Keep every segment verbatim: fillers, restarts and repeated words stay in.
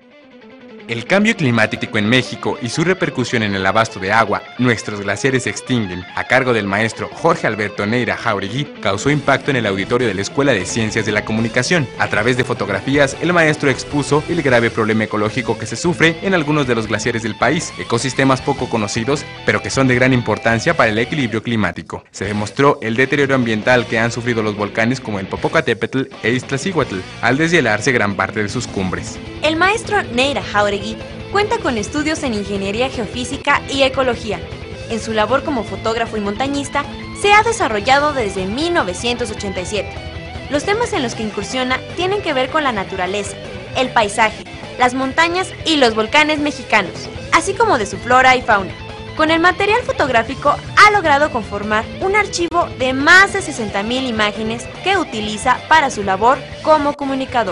El cambio climático en México y su repercusión en el abasto de agua, nuestros glaciares se extinguen, a cargo del maestro Jorge Alberto Neira Jauregui, causó impacto en el auditorio de la Escuela de Ciencias de la Comunicación. A través de fotografías, el maestro expuso el grave problema ecológico que se sufre en algunos de los glaciares del país, ecosistemas poco conocidos, pero que son de gran importancia para el equilibrio climático. Se demostró el deterioro ambiental que han sufrido los volcanes como el Popocatépetl e Iztaccíhuatl, al deshielarse gran parte de sus cumbres. El maestro Neira Jauregui cuenta con estudios en ingeniería geofísica y ecología. En su labor como fotógrafo y montañista se ha desarrollado desde mil novecientos ochenta y siete. Los temas en los que incursiona tienen que ver con la naturaleza, el paisaje, las montañas y los volcanes mexicanos, así como de su flora y fauna. Con el material fotográfico ha logrado conformar un archivo de más de sesenta mil imágenes que utiliza para su labor como comunicador.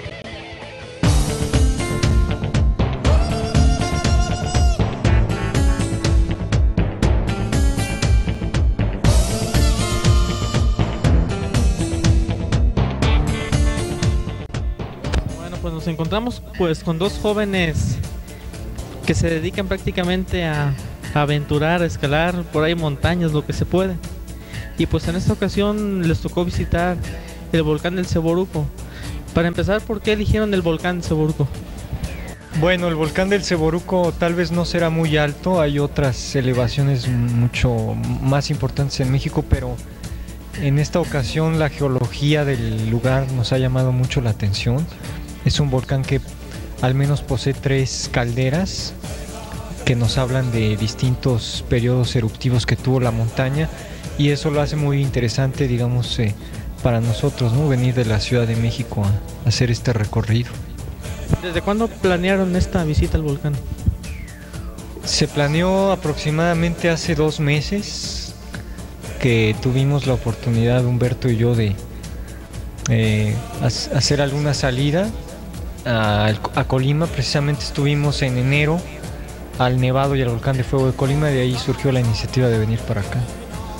Pues nos encontramos pues con dos jóvenes que se dedican prácticamente a, a aventurar, a escalar por ahí montañas, lo que se puede. Y pues en esta ocasión les tocó visitar el volcán del Ceboruco. Para empezar, ¿por qué eligieron el volcán del Ceboruco? Bueno, el volcán del Ceboruco tal vez no será muy alto, hay otras elevaciones mucho más importantes en México, pero en esta ocasión la geología del lugar nos ha llamado mucho la atención. Es un volcán que al menos posee tres calderas que nos hablan de distintos periodos eruptivos que tuvo la montaña, y eso lo hace muy interesante, digamos, eh, para nosotros, ¿no? Venir de la Ciudad de México a hacer este recorrido. ¿Desde cuándo planearon esta visita al volcán? Se planeó aproximadamente hace dos meses que tuvimos la oportunidad, Humberto y yo, de eh, hacer alguna salida a, a Colima. Precisamente estuvimos en enero al Nevado y al Volcán de Fuego de Colima, de ahí surgió la iniciativa de venir para acá.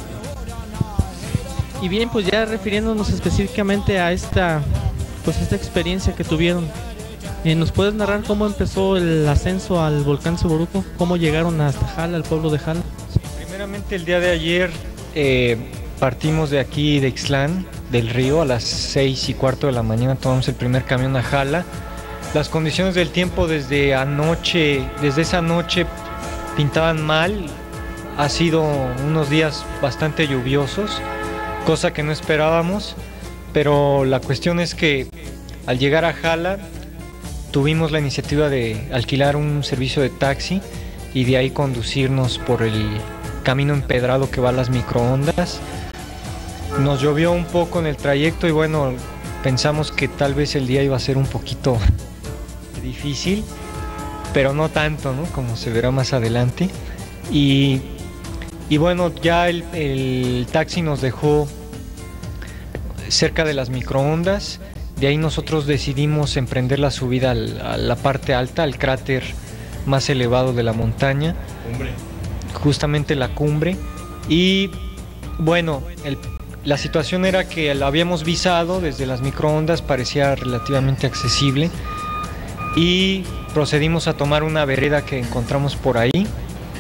Y bien, pues ya refiriéndonos específicamente a esta, pues esta experiencia que tuvieron, eh, ¿nos puedes narrar cómo empezó el ascenso al volcán Ceboruco? ¿Cómo llegaron hasta Jala, al pueblo de Jala? Sí, primeramente el día de ayer eh, partimos de aquí de Ixtlán del Río a las seis y cuarto de la mañana, tomamos el primer camión a Jala. Las condiciones del tiempo desde anoche, desde esa noche pintaban mal, ha sido unos días bastante lluviosos, cosa que no esperábamos, pero la cuestión es que al llegar a Jala tuvimos la iniciativa de alquilar un servicio de taxi y de ahí conducirnos por el camino empedrado que va a las microondas. Nos llovió un poco en el trayecto y bueno, pensamos que tal vez el día iba a ser un poquito difícil, pero no tanto, ¿no? Como se verá más adelante. Y, y bueno, ya el, el taxi nos dejó cerca de las microondas. De ahí nosotros decidimos emprender la subida al, a la parte alta, al cráter más elevado de la montaña, cumbre. Justamente la cumbre. Y bueno, el, la situación era que lo habíamos visado desde las microondas, parecía relativamente accesible, y procedimos a tomar una vereda que encontramos por ahí.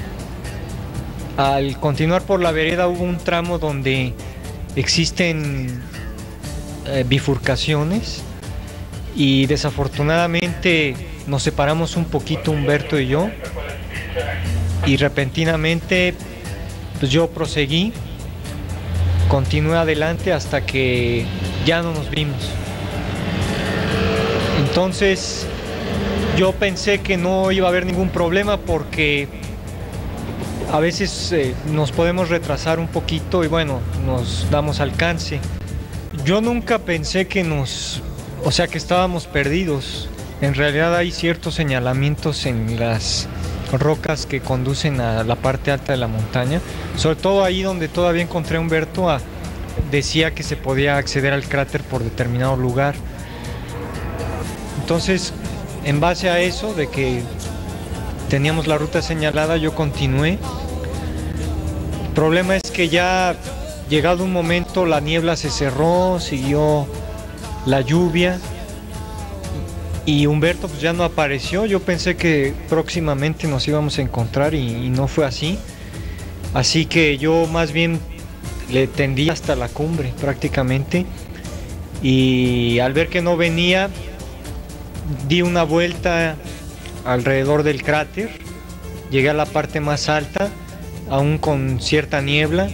Al continuar por la vereda hubo un tramo donde existen eh, bifurcaciones y desafortunadamente nos separamos un poquito Humberto y yo, y repentinamente pues yo proseguí, continué adelante hasta que ya no nos vimos. Entonces yo pensé que no iba a haber ningún problema porque a veces eh, nos podemos retrasar un poquito y bueno, nos damos alcance. Yo nunca pensé que nos, o sea, que estábamos perdidos. En realidad hay ciertos señalamientos en las rocas que conducen a la parte alta de la montaña, sobre todo ahí donde todavía encontré a Humberto, a, decía que se podía acceder al cráter por determinado lugar. Entonces, en base a eso, de que teníamos la ruta señalada, yo continué. El problema es que ya llegado un momento la niebla se cerró, siguió la lluvia y Humberto pues ya no apareció. Yo pensé que próximamente nos íbamos a encontrar y, y no fue así. Así que yo más bien le tendí hasta la cumbre prácticamente, y al ver que no venía, di una vuelta alrededor del cráter, llegué a la parte más alta, aún con cierta niebla,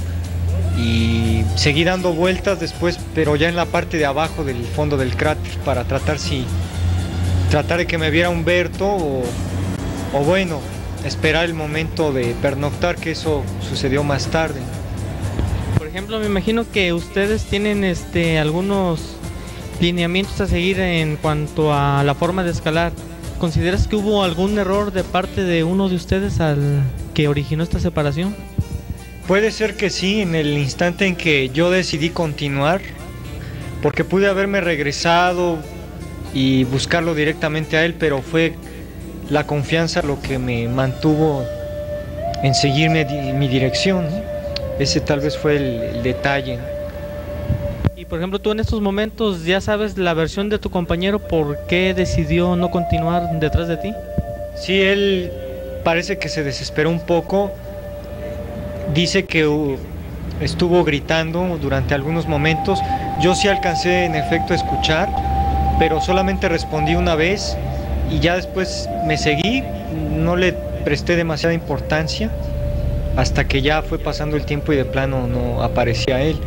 y seguí dando vueltas después, pero ya en la parte de abajo del fondo del cráter, para tratar si tratar de que me viera Humberto o, o bueno, esperar el momento de pernoctar, que eso sucedió más tarde. Por ejemplo, me imagino que ustedes tienen este algunos lineamientos a seguir en cuanto a la forma de escalar. ¿Consideras que hubo algún error de parte de uno de ustedes al que originó esta separación? Puede ser que sí, en el instante en que yo decidí continuar, porque pude haberme regresado y buscarlo directamente a él, pero fue la confianza lo que me mantuvo en seguirme en mi dirección, ¿no? Ese tal vez fue el, el detalle. Y por ejemplo, tú en estos momentos ya sabes la versión de tu compañero, ¿por qué decidió no continuar detrás de ti? Sí, él parece que se desesperó un poco. Dice que uh, estuvo gritando durante algunos momentos. Yo sí alcancé en efecto a escuchar, pero solamente respondí una vez y ya después me seguí. No le presté demasiada importancia hasta que ya fue pasando el tiempo y de plano no aparecía él.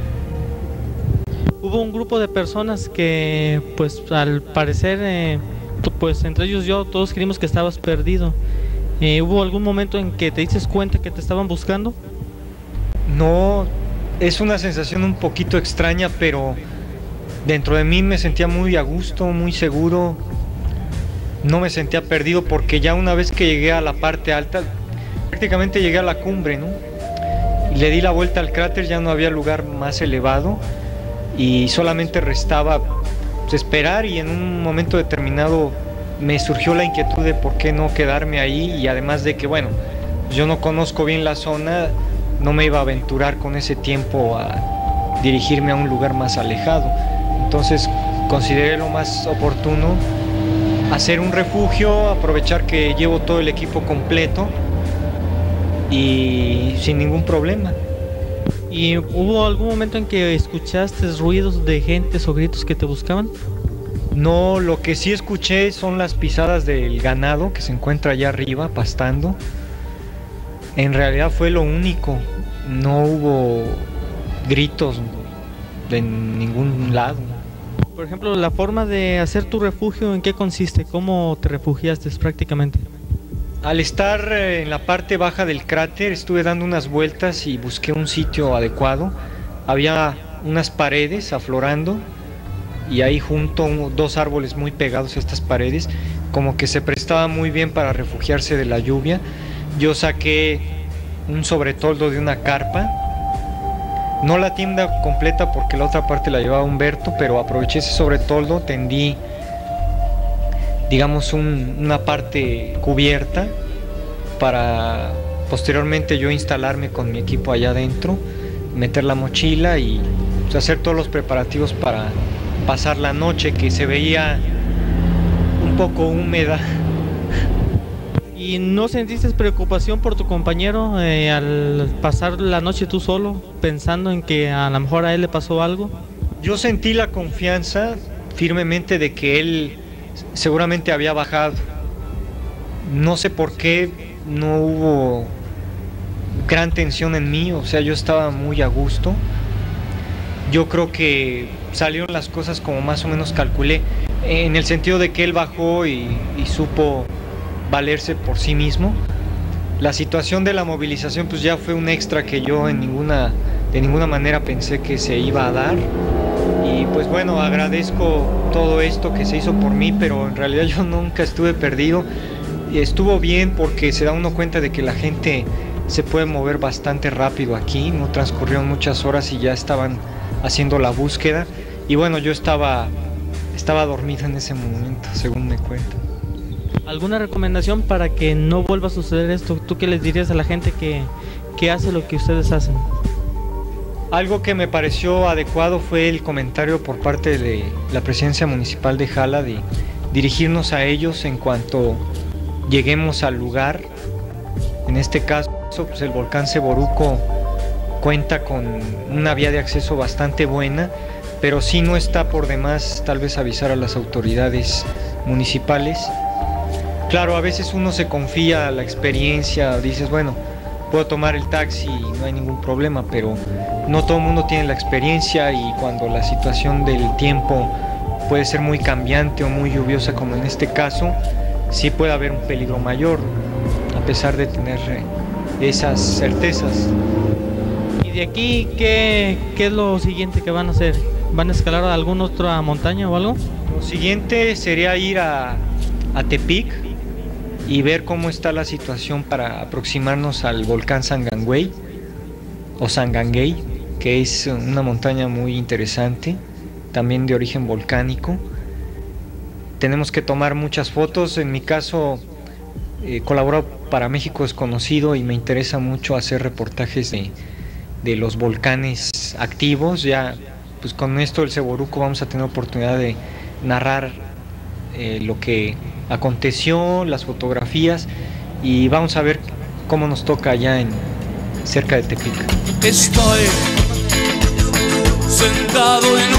Hubo un grupo de personas que, pues al parecer, eh, pues entre ellos yo, todos creímos que estabas perdido. Eh, ¿Hubo algún momento en que te diste cuenta que te estaban buscando? No, es una sensación un poquito extraña, pero dentro de mí me sentía muy a gusto, muy seguro. No me sentía perdido porque ya una vez que llegué a la parte alta, prácticamente llegué a la cumbre, ¿no? Y le di la vuelta al cráter, ya no había lugar más elevado y solamente restaba pues, esperar, y en un momento determinado me surgió la inquietud de por qué no quedarme ahí, y además de que, bueno, yo no conozco bien la zona, no me iba a aventurar con ese tiempo a dirigirme a un lugar más alejado. Entonces consideré lo más oportuno hacer un refugio, aprovechar que llevo todo el equipo completo y sin ningún problema. ¿Y hubo algún momento en que escuchaste ruidos de gentes o gritos que te buscaban? No, lo que sí escuché son las pisadas del ganado que se encuentra allá arriba pastando. En realidad fue lo único, no hubo gritos de ningún lado. Por ejemplo, la forma de hacer tu refugio, ¿en qué consiste? ¿Cómo te refugiaste prácticamente? Al estar en la parte baja del cráter estuve dando unas vueltas y busqué un sitio adecuado. Había unas paredes aflorando y ahí junto dos árboles muy pegados a estas paredes, como que se prestaba muy bien para refugiarse de la lluvia. Yo saqué un sobretoldo de una carpa, no la tienda completa porque la otra parte la llevaba Humberto, pero aproveché ese sobretoldo, tendí digamos un, una parte cubierta para posteriormente yo instalarme con mi equipo allá adentro, meter la mochila y pues, hacer todos los preparativos para pasar la noche, que se veía un poco húmeda. ¿Y no sentiste preocupación por tu compañero eh, al pasar la noche tú solo, pensando en que a lo mejor a él le pasó algo? Yo sentí la confianza firmemente de que él seguramente había bajado. No sé por qué no hubo gran tensión en mí, o sea, yo estaba muy a gusto. Yo creo que salieron las cosas como más o menos calculé, en el sentido de que él bajó y, y supo valerse por sí mismo. La situación de la movilización pues ya fue un extra que yo en ninguna, de ninguna manera pensé que se iba a dar. Y pues bueno, agradezco todo esto que se hizo por mí, pero en realidad yo nunca estuve perdido. Y estuvo bien porque se da uno cuenta de que la gente se puede mover bastante rápido aquí. No transcurrieron muchas horas y ya estaban haciendo la búsqueda. Y bueno, yo estaba, estaba dormido en ese momento, según me cuentan. ¿Alguna recomendación para que no vuelva a suceder esto? ¿Tú qué les dirías a la gente que, que hace lo que ustedes hacen? Algo que me pareció adecuado fue el comentario por parte de la presidencia municipal de Jala de dirigirnos a ellos en cuanto lleguemos al lugar. En este caso, pues el volcán Ceboruco cuenta con una vía de acceso bastante buena, pero sí no está por demás tal vez avisar a las autoridades municipales. Claro, a veces uno se confía a la experiencia, dices, bueno, puedo tomar el taxi y no hay ningún problema, pero no todo el mundo tiene la experiencia, y cuando la situación del tiempo puede ser muy cambiante o muy lluviosa, como en este caso, sí puede haber un peligro mayor, a pesar de tener esas certezas. ¿Y de aquí qué, qué es lo siguiente que van a hacer? ¿Van a escalar alguna otra montaña o algo? Lo siguiente sería ir a, a Tepic y ver cómo está la situación para aproximarnos al volcán Sangangüey o Sangangüey, que es una montaña muy interesante, también de origen volcánico. Tenemos que tomar muchas fotos. En mi caso, eh, colaboro para México Desconocido y me interesa mucho hacer reportajes de, de los volcanes activos. Ya pues con esto del Ceboruco vamos a tener oportunidad de narrar eh, lo que aconteció, las fotografías, y vamos a ver cómo nos toca allá en cerca de Tepic. Estoy sentado en